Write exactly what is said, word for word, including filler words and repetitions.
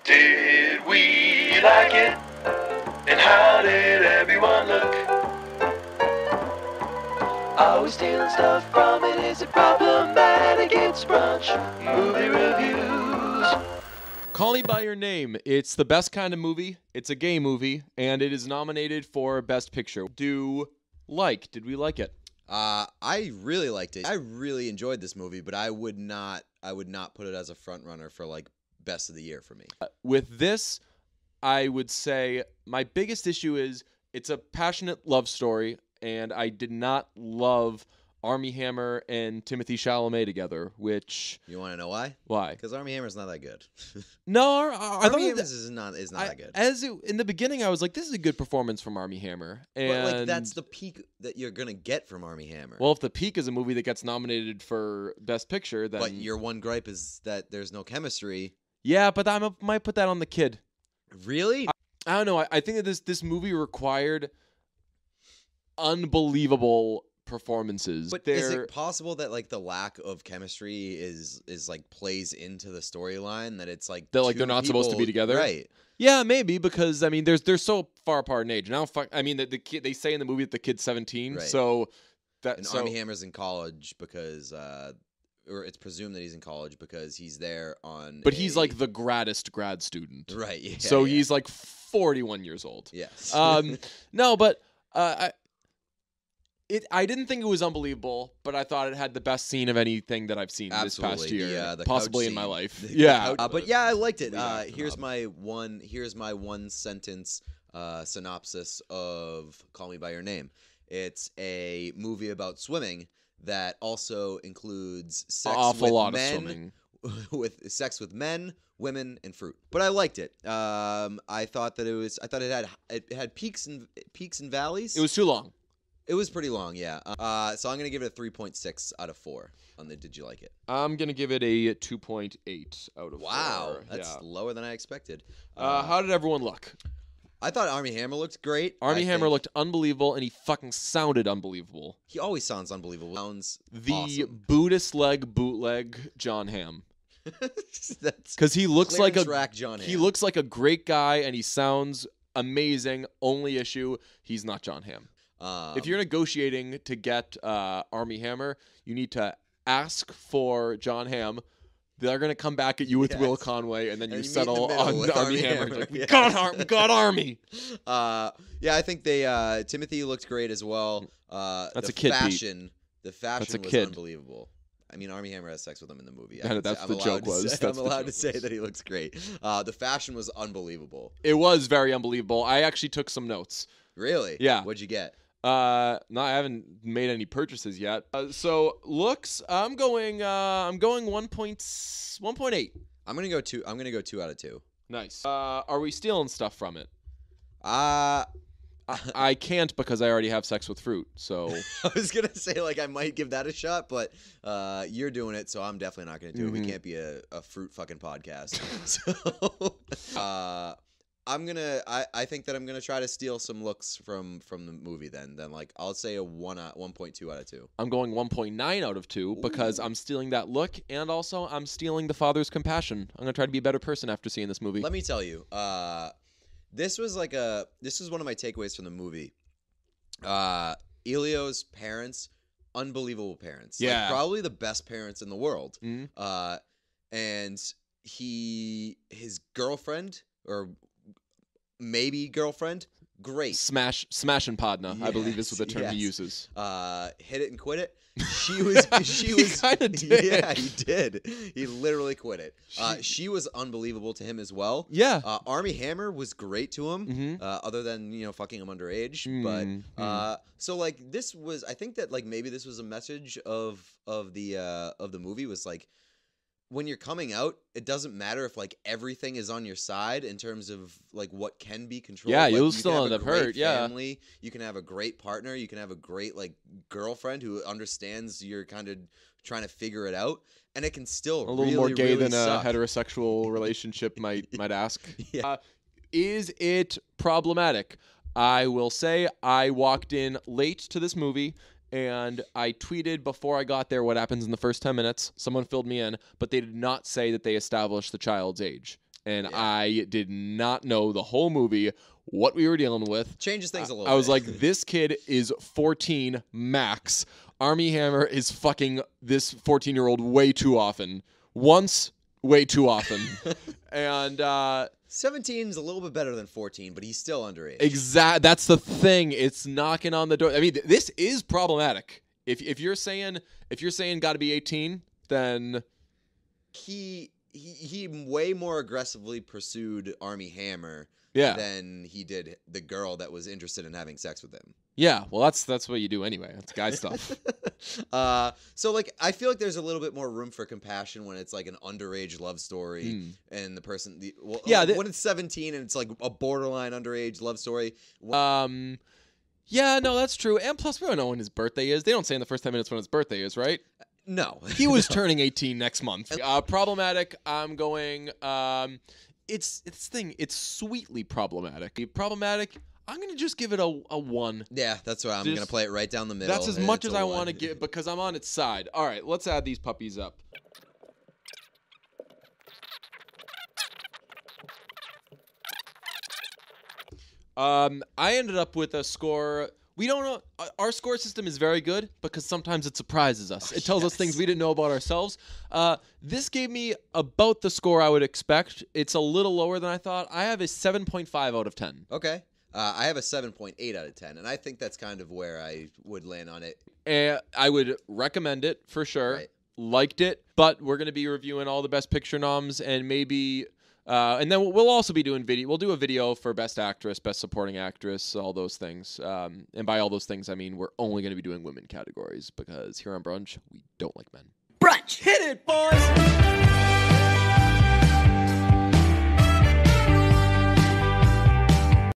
Did we like it? And how did everyone look? Are we stealing stuff from it? Is it problematic? It's brunch movie reviews. Call Me By Your Name. It's the best kind of movie. It's a gay movie, and it is nominated for Best Picture. Do like? Did we like it? Uh, I really liked it. I really enjoyed this movie, but I would not. I would not put it as a front runner for like best of the year for me. Uh, with this, I would say my biggest issue is it's a passionate love story, and I did not love Armie Hammer and Timothee Chalamet together, which... You want to know why? Why? Because Armie Hammer's not that good. No, I, I Armie Hammer that, is not is not I, that good. As it, in the beginning, I was like, this is a good performance from Armie Hammer. And but like that's the peak that you're going to get from Armie Hammer. Well, if the peak is a movie that gets nominated for Best Picture, then... But your one gripe is that there's no chemistry. Yeah, but I might put that on the kid. Really? I, I don't know. I, I think that this, this movie required unbelievable performances. But They're, is it possible that like the lack of chemistry is is like plays into the storyline, that it's like that like two they're not people, supposed to be together? Right. Yeah, maybe, because I mean there's they're so far apart in age. Now fuck I mean the, the kid, they say in the movie that the kid's seventeen, Right. so that And so, Armie Hammer's in college because uh or it's presumed that he's in college because he's there on But a... he's like the graddest grad student. Right, yeah. So yeah. he's like forty-one years old. Yes. Um no, but uh I It, I didn't think it was unbelievable, but I thought it had the best scene of anything that I've seen Absolutely. this past year, The, uh, the possibly couch in my scene. life. The yeah, couch- uh, but yeah, I liked it. Lead Uh, off the here's knob. my one. Here's my one sentence uh, synopsis of Call Me by Your Name. It's a movie about swimming that also includes sex awful with lot men, of swimming. with sex with men, women, and fruit. But I liked it. Um, I thought that it was. I thought it had it had peaks and peaks and valleys. It was too long. It was pretty long, yeah. Uh, so I'm gonna give it a three point six out of four on the Did You Like It? I'm gonna give it a two point eight out of Wow, four. that's Yeah. lower than I expected. Uh, how did everyone look? I thought Armie Hammer looked great. Armie I Hammer think looked unbelievable, and he fucking sounded unbelievable. He always sounds unbelievable. Sounds The awesome. Buddhist leg bootleg John Hamm, That's because he looks like a rack John he Hamm. looks like a great guy, and he sounds amazing. Only issue, he's not John Hamm. Um, If you're negotiating to get uh, Armie Hammer, you need to ask for John Hamm. They're gonna come back at you with Yes. Will Conway, and then And you you meet in the settle middle on with Armie Armie Hammer. Hammer, Like, we yeah. got Ar- we got Armie. uh, yeah, I think they uh, Timothy looked great as well. Uh, That's the a kid, Pete. fashion, the fashion a was kid. unbelievable. I mean, Armie Hammer has sex with him in the movie. I Yeah, can that's say- the I'm joke allowed to was. say- That's I'm the allowed joke to say was. that he looks great. Uh, the fashion was unbelievable. It was very unbelievable. I actually took some notes. Really? Yeah. What'd you get? Uh, no, I haven't made any purchases yet. Uh, so looks, I'm going. Uh, I'm going one point one point eight. I'm gonna go two. I'm gonna go two out of two. Nice. Uh, are we stealing stuff from it? Uh I, I can't because I already have sex with fruit. So I was gonna say like I might give that a shot, but uh, you're doing it, so I'm definitely not gonna do it. Mhm. We can't be a, a fruit fucking podcast. so uh, I'm gonna. I, I think that I'm gonna try to steal some looks from from the movie. Then then like I'll say a one out one point two out of two. I'm going one point nine out of two because Ooh. I'm stealing that look, and also I'm stealing the father's compassion. I'm gonna try to be a better person after seeing this movie. Let me tell you, uh, this was like a this was one of my takeaways from the movie. Uh, Elio's parents, unbelievable parents. Yeah. like, probably the best parents in the world. Mhm. Uh, and he his girlfriend or maybe girlfriend, great. Smash, smash and podna, I believe is Yes, what the term he yes. uses. Uh, hit it and quit it. She was she He was kinda did. Yeah, he did. He literally quit it. Uh, she was unbelievable to him as well. Yeah. Uh, Armie Hammer was great to him, Mhm. uh, other than you know fucking him underage. Mm, But uh, so like this was, I think that like maybe this was a message of of the uh, of the movie was like, when you're coming out, it doesn't matter if like everything is on your side in terms of like what can be controlled. Yeah, Like, you'll you still can have end a up great hurt, yeah. Family, you can have a great partner. You can have a great like girlfriend who understands you're kind of trying to figure it out, and it can still A little really, more gay really than suck. a heterosexual relationship might might ask. Yeah. Uh, is it problematic? I will say I walked in late to this movie, and I tweeted before I got there what happens in the first ten minutes. Someone filled me in, but they did not say that they established the child's age. and Yeah. I did not know the whole movie what we were dealing with. Changes things a little I was bit. like, this kid is fourteen max. Armie Hammer is fucking this fourteen-year-old way too often. Once, way too often. and uh, seventeen is a little bit better than fourteen, but he's still underage. exact. That's the thing. It's knocking on the door. I mean, th- this is problematic. If if you're saying if you're saying got to be eighteen, then He he he way more aggressively pursued Armie Hammer yeah, than he did the girl that was interested in having sex with him. yeah. Well, that's that's what you do anyway. That's guy stuff. uh, so like I feel like there's a little bit more room for compassion when it's like an underage love story Mm. and the person the well Yeah, uh, th- when it's seventeen and it's like a borderline underage love story. Um, yeah, no, that's true. And plus, we don't know when his birthday is. They don't say in the first ten minutes when his birthday is, right? No. He was turning eighteen next month. Uh, problematic. I'm going. Um, it's it's thing. It's sweetly problematic. Problematic. I'm gonna just give it a, a one. Yeah, that's right. I'm Just- going to play it right down the middle. That's as and much it's as a I one. want to give because I'm on its side. All right, let's add these puppies up. Um, I ended up with a score. We don't know. uh, Our score system is very good because sometimes it surprises us. It tells us yes. things we didn't know about ourselves. Uh, this gave me about the score I would expect. It's a little lower than I thought. I have a seven point five out of ten. Okay. Uh, I have a seven point eight out of ten, and I think that's kind of where I would land on it. And I would recommend it for sure. Right. Liked it, but we're going to be reviewing all the Best Picture noms and maybe, uh, and then we'll also be doing video. We'll do a video for Best Actress, Best Supporting Actress, all those things. Um, and by all those things, I mean we're only going to be doing women categories because here on Brunch we don't like men. Brunch! Hit it, boys!